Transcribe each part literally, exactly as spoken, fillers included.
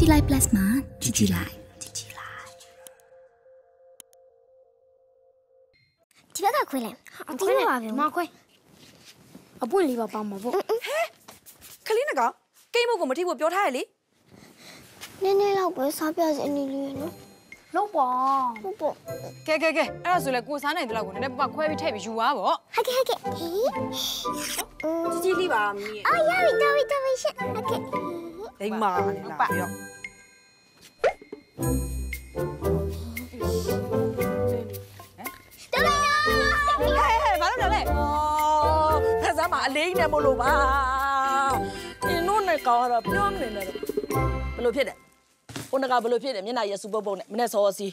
Live Plus မှာကြည့်ကြည့်လိုက်ကြည့်ကြည့်လိုက်ဒီဘက်ကခွေးလဲအခွေးပါဗျမခွေးအပွင့်လေးပါပေါင်းမှာပေါ့ဟဲခလေးနကောင်ကိမုတ်ကိုမထိဖို့ပြောထားရလေနည်းနည်းတော့ပဲစားပြစနေလေးနော်လုံးပါဟုတ်ပေါ့ကဲကဲကဲအဲ့ဒါဆိုလဲကိုစားနိုင်တယ်လို့ကိုနည်းနည်းပပခွဲပြီးထည့်ပြီးယူသွားပေါ့ဟုတ်ကဲ့ဟုတ်ကဲ့ဟေးကြီးကြီးလေးပါမီးအာရပြီတော်ပြီတော်ပြီရှက်ဟုတ်ကဲ့လိမ္မာလေလားပြောဟဲ့ဘာလို့လဲလဲအော်ဖက်စားမှာအလေးနဲ့မလို့ပါအင်းတို့နဲ့ကောင်ကတော့ပြောမနေနဲ့ဘယ်လိုဖြစ်တယ်ဟိုနကဘယ်လိုဖြစ်တယ်မျက်နှာရစူပုတ်ပုတ်နဲ့မနဲ့စောစီ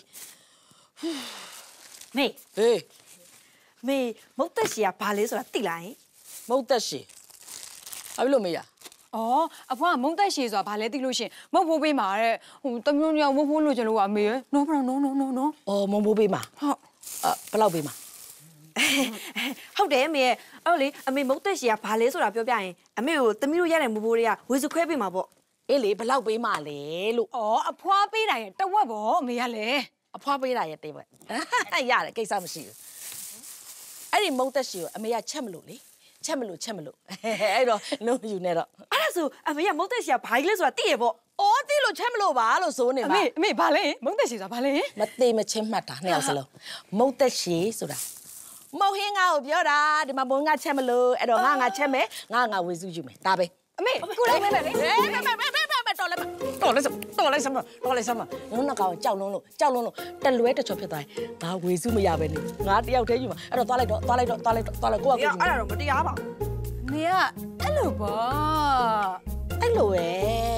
မေဟေးမေမုတ်သက်ရှီကဘာလဲဆိုတာသိလားမုတ်သက်ရှီဘာဖြစ်လို့မေးရအော်အဖွားမုံသက်ရှည်ဆိုတာဘာလဲသိလို့ရှင်မုတ်ဖိုးပေးမှာတဲ့ဟိုတမျိုးမျိုးမုတ်ဖိုးလို့ကျလို့ကအမေရနော်နော်နော်နော်နော်အော်မုံဖိုးပေးမှာဟုတ်အဘယ်လောက်ပေးမှာဟုတ်တယ်အမေရဲ့အဲ့လေအမေမုတ်သက်ရှည်ကဘာလဲဆိုတာပြောပြရင်အမေကိုတမီးတို့ရတဲ့မဖိုးတွေကဝေစုခွဲပေးမှာပေါ့အေးလေဘယ်လောက်ပေးမှာလဲလို့အော်အဖွားပေးတာရဲ့တဝက်ပေါ့အမေကလည်းအဖွားပေးတာရဲ့တေးပဲရတယ်ကိစ္စမရှိဘူးအဲ့ဒီမုတ်သက်ရှည်ကိုအမေကချက်မလို့လေချက်မလို့ချက်မလို့အဲ့တော့လုံးယူနေတော့အဲ့ဒါဆိုအမေကမုတ်သက်ရှည်ကဘာကြီးလဲဆိုတာသိရပေါ့အော်သိလို့ချက်မလို့ပါလို့ဆိုနေပါအမေအမေဘာလဲမုတ်သက်ရှည်ဆိုတာဘာလဲမသေးမချင်းမှတ်တာနှစ်ယောက်စလုံးမုတ်သက်ရှည်ဆိုတာမုတ်ဟင်းငါ့ကိုပြောတာဒီမှာဘုံငါချက်မလို့အဲ့တော့ငါငါချက်မယ်ငါငါဝေစုယူမယ်ဒါပဲအမေကိုလိုက်မယ်လေဟဲ့မမမမတော်လိုက်တော်လိုက်တော်လိုက်စမ်းတော်လိုက်စမ်းငုံနှကောင်ကြောက်လုံးလို့ကြောက်လုံးလို့တလွဲတချော်ဖြစ်သွားရင်ငါဝေစုမရပဲနေငါတယောက်တည်းယူမှာအဲ့တော့သွားလိုက်တော့သွားလိုက်တော့သွားလိုက်တော့သွားလိုက်ကိုကကိုအဲ့ဒါတော့မတရားပါဘူးနေကအဲ့လိုပေါ့အဲ့လိုပဲ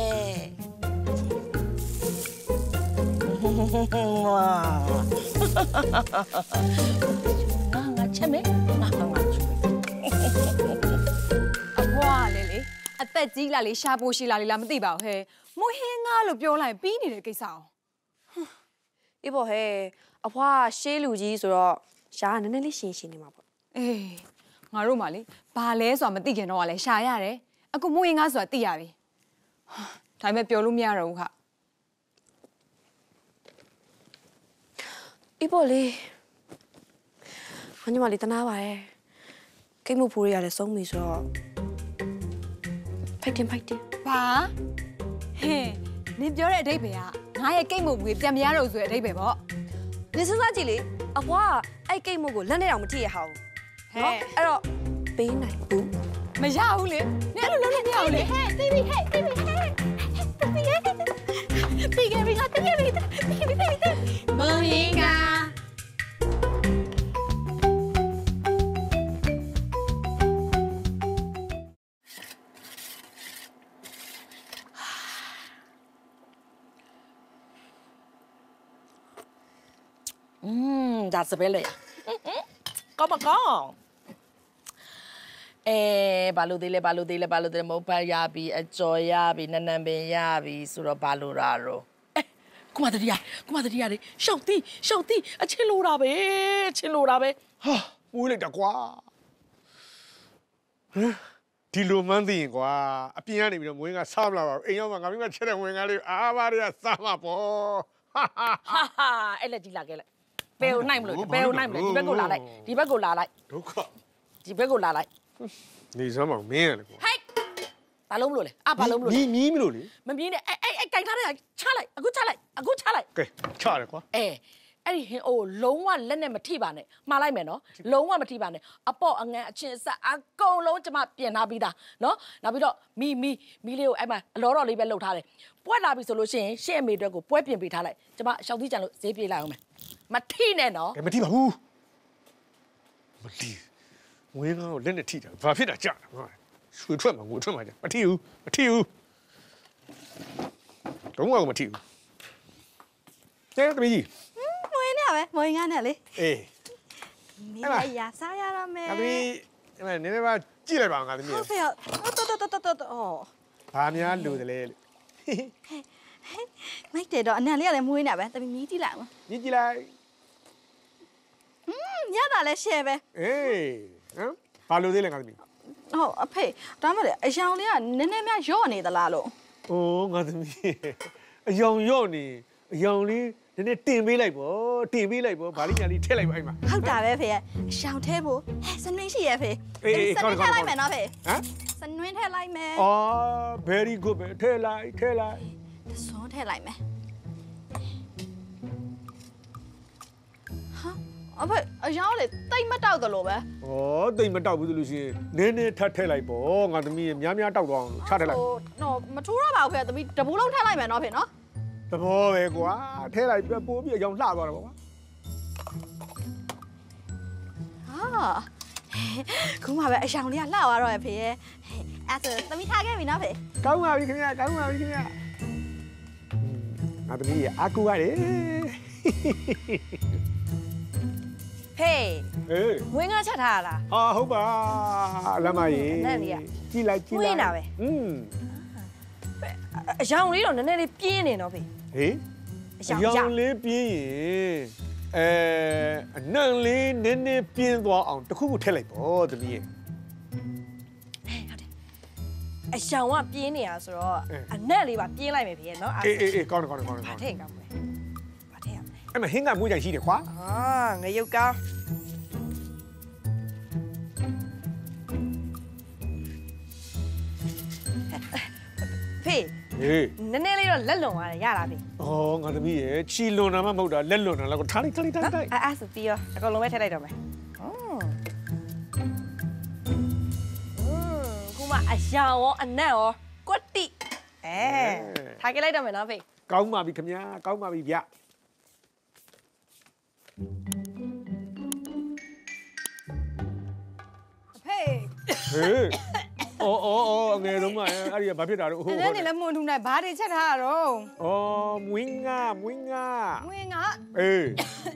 ငါငါချက်မယ်ငါငါငါချက်မယ်အဘွားလေလေအသက်ကြီးလာလေရှားပိုးရှိလာလေလားမသိပါဘူးဟဲ့မွေးဟင်းငါလို့ပြောလိုက်ပြီးနေတဲ့ကိစ္စအောင်အေးပေါ့ဟဲ့အဖွားရှေးလူကြီးဆိုတော့ရှားကနည်းနည်းလေးရှင်းရှင်းနေမှာပေါ့အေးငါတို့မှလေဘာလဲဆိုတာမသိခင်တော့ကလည်းရှားရတယ်အခုမွေးဟင်းငါဆိုတာသိရပြီဒါပေမဲ့ပြောလို့မရတော့ဘူးခအေးပေါ့လေဟိုညီမလေးတနာပါရဲ့ကိတ်မှုဖိုးတွေကလည်းဆုံးပြီဆိုတော့ဖိုက်တင်ဖိုက်တင်ဘာဟဲ့နင်ပြောတဲ့အဓိပ္ပာယ်ကငါရဲ့ကိတ်မှုဖွေးပြန်မရတော့ဆိုတဲ့အဓိပ္ပာယ်ပေါ့နေစစားကြည့်လေအဖွားအဲ့ကိတ်မှုကိုလက်နဲ့တော့မထိရဟောင်းဟဲ့အဲ့တော့ပေးနိုင်ဘူးမရဘူးလေနင်အဲ့လိုလုပ်လို့မရဘူးလေဟဲ့သိပြီဟဲ့သိပြီဟဲ့သိပြီဟဲ့သိကြပြီငါသိကြပြီသိပြီသိပြီမုံရင်ကอืมဒါစပယ်လေကောင်းမကောင်းအဲဘာလို့သေးလဲဘာလို့သေးလဲဘာလို့သေးလဲမဟုတ်ပါရပြီအကျော်ရပြီနနံပင်ရပြီဆိုတော့ဘာလို့ရာရောအဲကုမတရီကုမတရီလေရှောက်တိရှောက်တိအချင်းလိုတာပဲအချင်းလိုတာပဲဟာမွေးလိုက်တာကွာဟမ်ဒီလိုမှန်းသိရင်ကွာအပြင်ကနေပြီးတော့မွေးကစားမလာပါဘူးအိမ်ရောက်မှငါမိမချက်တဲ့ဝင်ကားလေးအားပါရစားမှာပေါ့ဟာဟာဟာအဲ့လက်ကြီးလာခဲ့လိုက်ဘယ်ကိုနိုင်မလို့ဘယ်ကိုနိုင်မလို့ဒီဘက်ကိုလာလိုက်ဒီဘက်ကိုလာလိုက်ဒုက္ခဒီဘက်ကိုလာလိုက်နေစမ်းမမင်းရလေကွာဟဲ့ဘာလုံးမလို့လဲအဘာလုံးမလို့မြီးမြီးမလို့လေမမြီးနဲ့အဲ့အဲ့ကြိုင်ထားတဲ့ချလိုက်အခုချလိုက်အခုချလိုက်ကဲချရတယ်ကွာအဲအဲ့ဒီဟင်အိုလုံးဝလက်နဲ့မထိပါနဲ့မှားလိုက်မယ်နော်လုံးဝမထိပါနဲ့အပေါ့အငန်းအချင်းအဆက်အကုန်လုံးကျမပြင်ထားပြီးသားနော်နောက်ပြီးတော့မီမီမီလေးကိုအဲ့မှာအလောတော်လေးပဲလှုပ်ထားတယ်ပွဲလာပြီဆိုလို့ရှိရင်ရှင့်အမေအတွက်ကိုပွဲပြင်ပေးထားလိုက်ကျမရှောက်သီးကြံလို့ဈေးပြေးလိုက်အောင်မယ်မထိနဲ့နော်မထိပါဘူးမထိဝင်းကောလက်နဲ့ထိတာဘာဖြစ်တာကြာတာရွှေထွက်မှာငိုထွက်မှာကြာမထိဘူးမထိဘူးတော့မမထိဘူးကျဲတမီးကြီးမွေးနေပဲမွေးငါနဲ့လေအေးမင်းရစားရတော့မယ်တမီးအဲ့နည်းနည်းပါကြည့်လိုက်ပါငါသမီးဟုတ်ဖေတော်တော်တော်တော်တော်အော်ဘာများလို့တလဲလို့မိုက်တယ်တော့အနံလေးကလည်းမွေးနေပဲတမီးမြည်ကြည့်လိုက်အောင်မြည်ကြည့်လိုက်อืมရတာလဲရှယ်ပဲအေးဟမ်ဘာလို့သေးလဲငါသမီးဟုတ်အဖေဒါမှလည်းအယောင်လေးကနည်းနည်းများရော့နေသလားလို့အိုးငါသမီးအအယောင်ရော့နေအယောင်လေးနည်းနည်းတင်ပေးလိုက်ပေါ့တင်ပေးလိုက်ပေါ့ဗာလိညာလေးထည့်လိုက်ပါအဲ့မှာဟုတ်တာပဲဖေရှောင်းထဲဖို့စနွင်းရှိရဖေစနွင်းထည့်လိုက်မယ်နော်ဖေဟမ်စနွင်းထည့်လိုက်မယ်အော် very good ပဲထည့်လိုက်ထည့်လိုက်စွန်းထည့်လိုက်မယ်ဟာအဖေအယောင်လေတိတ်မတောက်တယ်လို့ပဲဩတိတ်မတောက်ဘူးလို့ရှိရင်နည်းနည်းထပ်ထည့်လိုက်ပေါ့ငါသမီးများများတောက်သွားအောင်လို့ချထည့်လိုက်နော်မထိုးတော့ပါဘူးဖေသမီးတပူးလုံးထည့်လိုက်မယ်နော်ဖေနော်သဘောပဲကွာထဲလိုက်ပြပိုးပြီးအကြောင်းလှသွားတော့ကွာဟာခုမှပဲအယောင်လေးကလှသွားတော့ရဖေရဲ့အဲ့ဆိုသမီးထားခဲ့ပြီနော်ဖေကောင်းပါပြီခင်ဗျာကောင်းပါပြီခင်ဗျာငါသမီးရအကူရတယ်ဟေးအေးဝင်းကားချက်ထားရလားဟာဟုတ်ပါလမ်းမကြီးနဲ့လေးကကြည့်လိုက်ကြည့်လိုက်ဝင်းတာပဲอืมအယောင်လေးတော့နည်းနည်းလေးပြင်းနေတော့ဖေဟေးအယောင်လေးပြင်းရင်အဲအနံ့လေးနည်းနည်းပြင်းသွားအောင်တခုခုထည့်လိုက်ပေါ့သမီးရဲ့ဟုတ်တယ်အယောင်ကပြင်းနေတာဆိုတော့အနံ့လေးပါပြင်းလိုက်မယ်ဖေရဲ့နော်အေးအေးအေးကောင်းတယ်ကောင်းတယ်ကောင်းတယ်ဗာထည့်ကောင်းမယ်ဗာထည့်ရမယ်အဲ့မှာဟင်းကမွေးကြိုင်ရှိတယ်ခွာအာငရုတ်ကောင်းဖေဟေးနည်းနည်းလေးတော့လက်လွန်သွားတယ်ရလားဖေဩငါသမီးရဲ့ချီလွန်တာမှမဟုတ်တာလက်လွန်တာလားကိုထားလိုက်ထားလိုက်ထားလိုက်အဲ့အဲ့ဆိုပြီးရောအကုန်လုံးပဲထည့်လိုက်တော့မယ်อืมခုမှအယောင်ရောအနံ့ရောကွတ်တိအဲထားခဲ့လိုက်တော့မယ်နော်ဖေကောင်းပါပြီခင်ဗျာကောင်းပါပြီဗျအဖေဟေးအော်အော်အော်ငယ်တော့မှအဲ့ဒီကဘာဖြစ်တာတော့ဟိုအဲ့ဒီလည်းမွန်ထူနိုင်ဘာတွေချက်ထားတာတော့အော်မွင်းငါမွင်းငါမွင်းငါအေး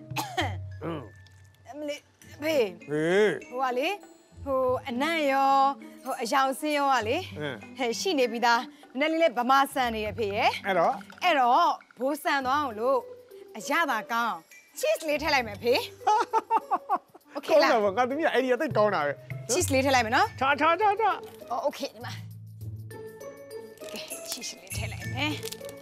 အမလေးဖေးဟေးဟိုကလေဟိုအနံ့ရောဟိုအယောင်စင်းရောကလေဟဲ့ရှိနေပြီးသားနည်းနည်းလေးဗမာဆန်နေရဖေးရဲ့အဲ့တော့အဲ့တော့ဘိုးဆန်သွားအောင်လို့အရသာကောင်း cheese လေးထည့်လိုက်မယ်ဖေးโอเคလားငါသမီးအဲ့ဒီအသိကောင်းတာပဲ cheese လေးထည့်လိုက်မယ်နော်ထားထားထားထားโอเคဒီမှာကဲ cheese လေးထည့်လိုက်မယ်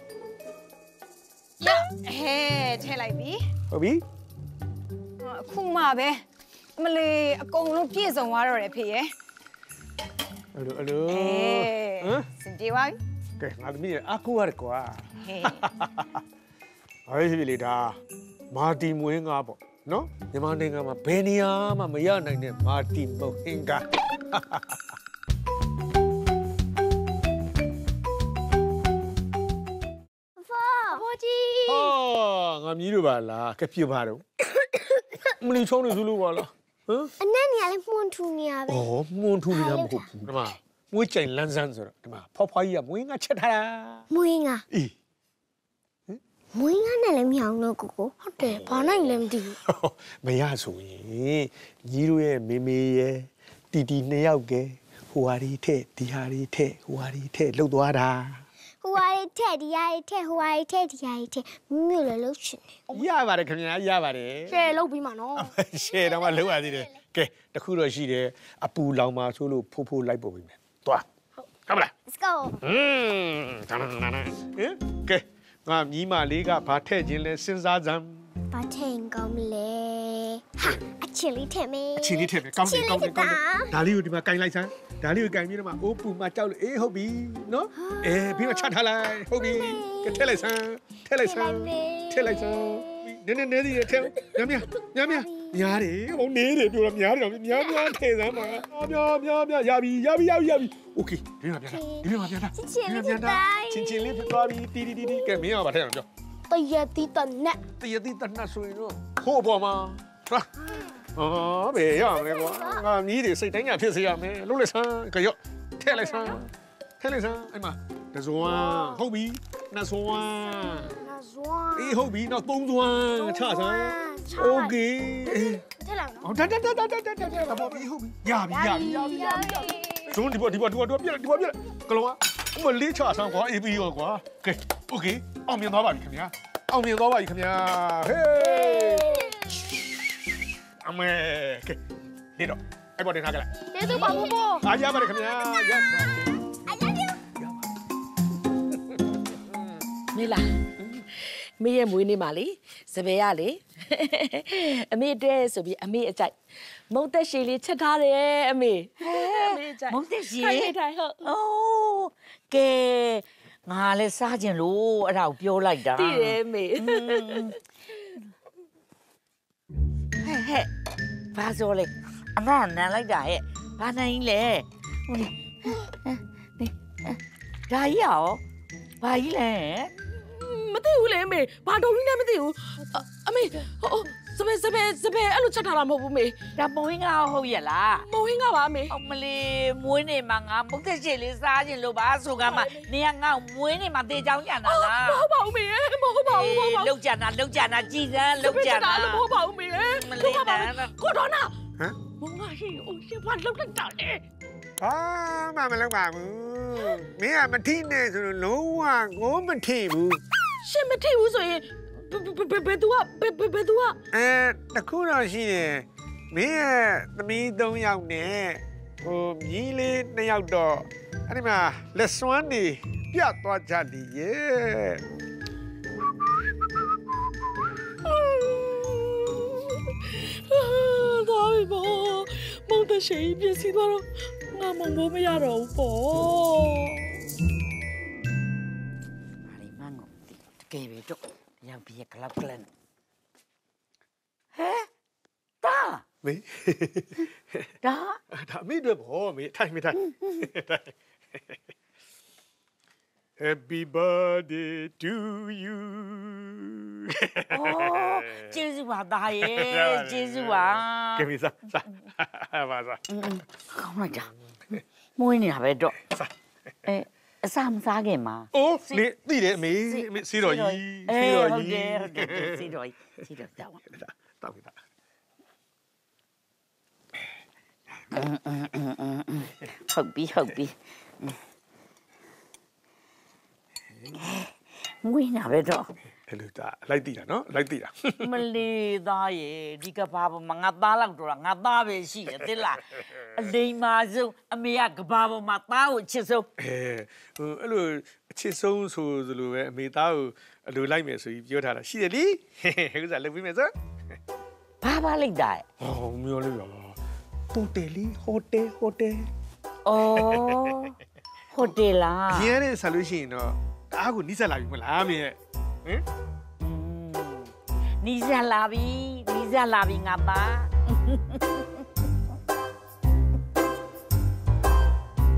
ရဟဲထည့်လိုက်ပြီဟုတ်ပြီအခုမှပဲမလေးအကုန်လုံးပြည့်စုံသွားတော့တယ်ဖေရဲ့အဲ့လိုအဲ့လိုဟမ်စင်ပြေပါပြီကဲငါသမီးအကူရတယ်ကွာဟေးအဲ့ဒီလေဒါမာတီမွေးငါပေါ့နော်မြန်မာနိုင်ငံမှာဘယ်နေရာမှမရနိုင်တဲ့မာတီမုတ်ဟင်ကဘောကြီးဟောငါမြည်လို့ပါလားကပြပါတော့မလီချုံးနေစလို့ပါလားဟမ်အနက်နေရလဲမှုန်ထူနေရပဲဩမှုန်ထူနေတာမဟုတ်ဘူးဒီမှာမွေးကြိုင်လန်းဆန်းဆိုတော့ဒီမှာဖွားဖွားကြီးကမွေးငါချက်ထားတာမွေးငါအေးမွေးငါနဲ့လည်းမရအောင်တော့ကိုကိုဟုတ်တယ်ဘာနိုင်လဲမသိဘူးမရဆိုရင်ညီတို့ရဲ့မေမေရဲ့တီတီနှစ်ယောက်ကဟိုဟာရီထဲ့ဒီဟာရီထဲ့ဟိုဟာရီထဲ့လှုပ်သွားတာဟိုဟာရီထဲ့ဒီဟာရီထဲ့ဟိုဟာရီထဲ့ဒီဟာရီထဲ့မြို့လည်းလှုပ်ရှင်ရပါတယ်ခင်ဗျာရပါတယ်ရှယ်လှုပ်ပြီးမှနော်ရှယ်တော့မှလှုပ်ရသေးတယ်ကဲတခုတော့ရှိတယ်အပူလောင်ပါဆိုလို့ဖိုးဖိုးလိုက်ပို့ပြီးမယ်သွားဟုတ်ကဲ့ let's go อืมတန်းတန်းတန်းဟင်ကဲငါမြီးမလေးကဘာထည့်ခြင်းလဲစဉ်းစားစမ်းဘာထည့်ကောင်းမလဲဟာအချီလေးထည့်မယ်အချီလေးထည့်မယ်ကောင်းတယ်ကောင်းတယ်ကောင်းတယ်ဒါလေးကိုဒီမှာကင်လိုက်စမ်းဒါလေးကိုကင်ပြီးတော့မှအိုးပူမှကြောက်လို့အေးဟုတ်ပြီနော်အေးပြီးတော့ချထားလိုက်ဟုတ်ပြီကဲထည့်လိုက်စမ်းထည့်လိုက်စမ်းထည့်လိုက်စမ်းနည်းနည်းနည်းသေးတယ်ထည့်များများများများများတယ်ဟိုနေတယ်ပြောတော့များတယ်များများထည့်စမ်းပါများများများရပြီရပြီရပြီရပြီโอเคဒီမှာပြန်လာဒီမှာပြန်လာချင်းချင်းလေးဖြစ်သွားချင်းချင်းလေးဖြစ်သွားပြီတီတီတီတီကဲမင်းကဘာထည့်အောင်ပြောတရတီတနက်တရတီတနက်ဆိုရင်တော့ဟိုးပေါ်မှာဟာအော်ဘယ်ရမလဲကွာငါမြည်တွေစိတ်တိုင်းညာဖြစ်စေရမယ်လှုပ်လိုက်စမ်းကြော့ထဲလိုက်စမ်းထဲလိုက်စမ်းအဲ့မှာတဇွမ်းဟုတ်ပြီနှစ်ဇွမ်းနှစ်ဇွမ်းအေးဟုတ်ပြီနောက်သုံးဇွမ်းချစမ်းโอเคထဲလိုက်နော်ဟောတတတတတတတဘာပြီဟုတ်ပြီရပြီရပြီရပြီရပြီဇွန်းဒီပေါ်ဒီပေါ်ဒီပေါ်ဒီပေါ်ပြဒီပေါ်ပြကလောမလေးချစမ်းကွာအေးပြီးရောကွာကဲโอเคအောင်မြင်သွားပါပြီခင်ဗျာအောင်မြင်သွားပါပြီခင်ဗျာဟေးအမေကဲဒီတော့အဲ့ပေါ်တင်ထားကြလိုက်ကျေးဇူးပါဘိုးဘိုးအားရပါတယ်ခင်ဗျာရပါ I love you မမေလားမေရဲ့မွေးနေ့မှာလေစပယ်ရလေအမေတဲ့ဆိုပြီးအမေအကြိုက်မုံသက်ရှည်လေးချက်ထားတယ်အမေအမေအကြိုက်မုံသက်ရှည်ထိုင်ထိုင်ဟုတ်အိုးကဲငါလည်းစားခြင်းလို့အဲ့ဒါကိုပြောလိုက်တာတည်တယ်မေဟဲ့ဟဲ့ဘာဆိုလဲအမေနန်းလိုက်တာဟဲ့ဘာနိုင်လဲဟိုလေဒါကြီးရောဘာကြီးလဲမသိဘူးလေမေဘာတော်ကြီးနဲ့မသိဘူးအမေဟိုစပယ်စပယ်စပယ်အဲ့လိုချက်ထားတာမဟုတ်ဘူးမေဒါမုံဟင်းကဟုတ်ရဲ့လားမုံဟင်းကပါမေအမလေးမွေးနေမှာငါမုတ်သက်ရှည်လေးစားခြင်းလို့ပါဆိုကမှနေကငါ့မွေးနေမှာတေချောင်းကြတာလားမဟုတ်ပါဘူးမေမဟုတ်ပါဘူးမဟုတ်ပါဘူးလောက်ကြတာလောက်ကြတာကြည်စမ်းလောက်ကြတာမဟုတ်ပါဘူးမေမလေးနာကိုတော်နာဟမ်မငါဟိအိုရှင်ဘာလောက်လိုက်တာလဲအာမမလောက်ပါဘူးမင်းကမထိနဲ့ဆိုလို့လုံးဝကိုမထိဘူးရှင်မထိဘူးဆိုရင်ဘယ်ဘယ်သူကဘယ်ဘယ်သူကအဲတခုတော့ရှိတယ်မင်းရဲ့သမီး၃ယောက်နဲ့ဟိုမြီးလေး၂ယောက်တော့အဲ့ဒီမှာလက်စွမ်းနေပြတ်သွားကြတယ်ရဲ့သွားပြီပေါ့မုံတဲ့ရှိပြစီသွားတော့ငါမုံဘိုးမရတော့ဘူးပေါ့ဘာလီမန်ကိုတကယ်ပဲတော့ရောက်ပြီးကလပ်ကလန်ဟဲ့တာမေးဒါဒါအမေတို့ဘောမေးထိုင်မေးထိုင် Happy birthday to you အိုးကျေးဇူးပါသားရဲ့ကျေးဇူးပါကဲမေးစားစားပါစားကောင်းလိုက်တာမွေးနေတာပဲတော့အဲအစာမစားခင်မှာအိုးနေသိတယ်အမေအမေစီတော်ကြီးအေးစီတော်ဟုတ်ကြီးတယ်ဟုတ်တယ်စီတော်ကြီးစီတော်တောင်းတောက်ပြီသားဟုတ်ပြီဟုတ်ပြီမွေးနေတာပဲတော့အဲ့လိုသားလိုက်သိတာနော်လိုက်သိတာမလေးသားရဲ့ဒီကဘာပေါ်မှာငါသားလောက်တော့ငါသားပဲရှိတယ်သိလားအလိမ်မာဆုံးအမေကကဘာပေါ်မှာသားကိုချစ်ဆုံးအဲဟိုအဲ့လိုအချစ်ဆုံးဆိုသလိုပဲအမေသားကိုအလိုလိုက်မယ်ဆိုပြီးပြောထားတာရှိတယ်လीဥစ္စာလုပ်ပြီးမယ်ဆိုဘာပါလိုက်တာဟောမျိုးလေးပါဟိုတယ်လီဟိုတယ်ဟိုတယ်အော်ဟိုတယ်လားရင်းနဲ့ဆက်လို့ရှိရင်တော့တအားကိုနီးစပ်လာပြီမလားမင်းရဲ့ဟင်နီးစပ်လာပြီနီးစပ်လာပြီငါသား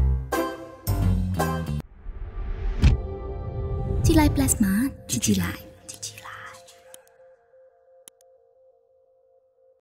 ကြည်လိုက် plus မှာကြည်ကြည်လိုက်